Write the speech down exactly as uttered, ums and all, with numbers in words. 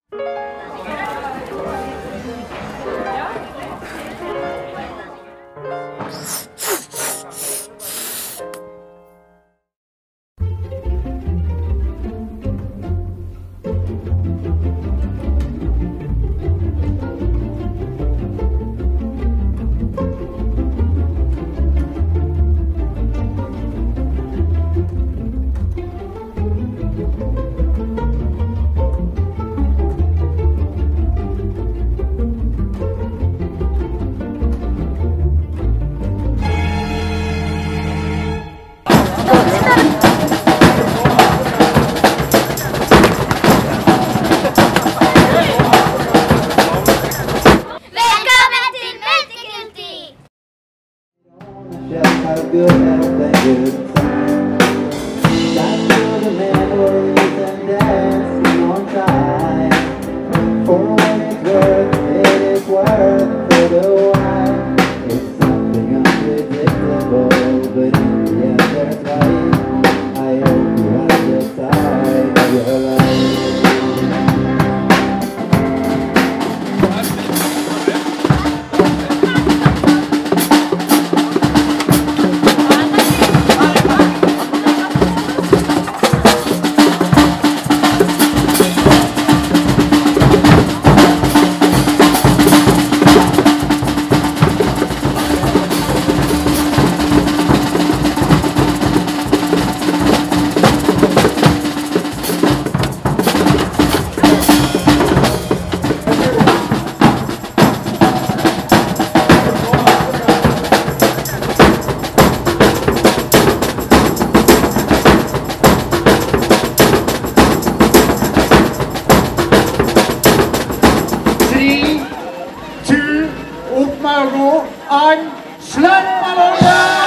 Have good health and good time. That's for the memories and dancing on time. For what it's worth, it is worth for the while. It's something unpredictable, but in the end there's light. I hope you have the time of your life. Opp med å gå, and slem ballongen!